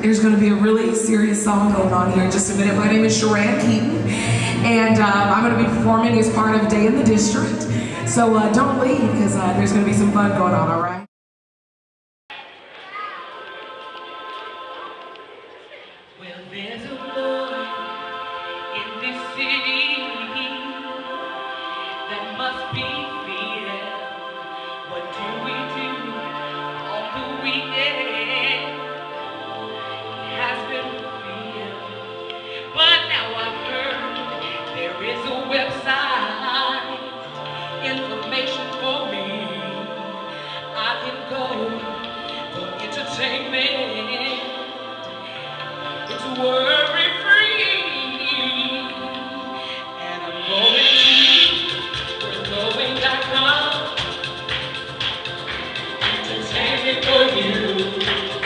There's going to be a really serious song going on here in just a minute. My name is Sheran Keyton, and I'm going to be performing as part of Day in the District. So don't leave, because there's going to be some fun going on, all right? Well, there's a boy in this city that must be feared. What do we do on the weekend? He has been feared, but now I've heard there is a website, information for me. I can go for entertainment. It's worry-free, and I'm going to Going.com. Entertainment for you.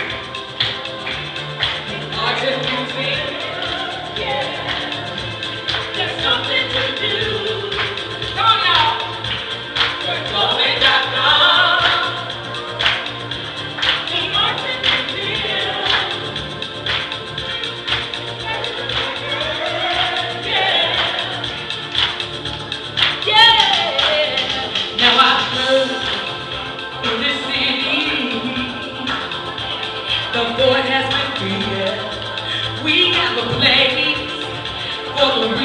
Art and music, yeah. There's something to do. Come on now. Going.com. Art and music. The boy has been freed. We have a place for the